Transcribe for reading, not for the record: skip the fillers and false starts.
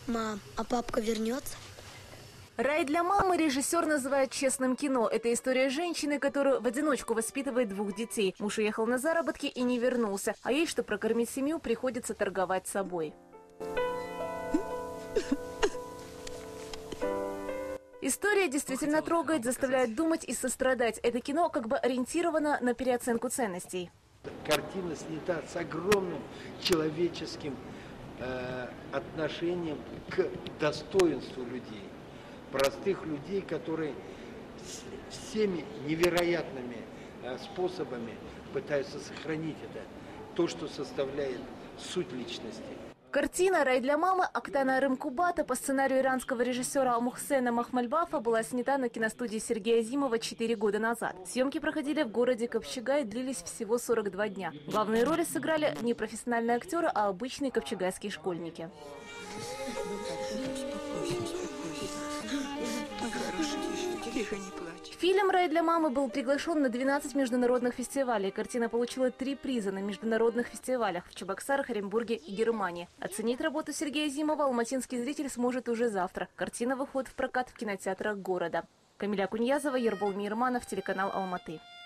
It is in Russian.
Мам, а папка вернется? «Рай для мамы» режиссер называет честным кино. Это история женщины, которую в одиночку воспитывает 2 детей. Муж уехал на заработки и не вернулся, а ей, чтобы прокормить семью, приходится торговать собой. История действительно трогает, заставляет думать и сострадать. Это кино как бы ориентировано на переоценку ценностей. Картина снята с огромным человеческим отношением к достоинству людей. Простых людей, которые всеми невероятными способами пытаются сохранить то, что составляет суть личности. Картина «Рай для мамы» Октана Рымкубата по сценарию иранского режиссера Мухсена Махмальбафа была снята на киностудии Сергея Азимова 4 года назад. Съемки проходили в городе Копчегай и длились всего 42 дня. Главные роли сыграли не профессиональные актеры, а обычные копчегайские школьники. Фильм «Рай для мамы» был приглашен на 12 международных фестивалей. Картина получила 3 приза на международных фестивалях в Чебоксарах, Оренбурге и Германии. Оценить работу Сергея Азимова алматинский зритель сможет уже завтра. Картина выходит в прокат в кинотеатрах города. Камиля Куньязова, Ербол Мейерманов, телеканал Алматы.